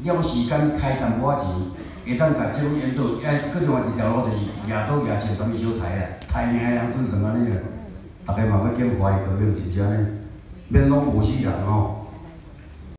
了时间开淡薄仔钱，会当甲这种演奏，搁另外一条路就是夜倒夜前专门小台啊，台名的人做成安尼个，大家嘛要减怀疑革命，真正呢，免拢无死人吼。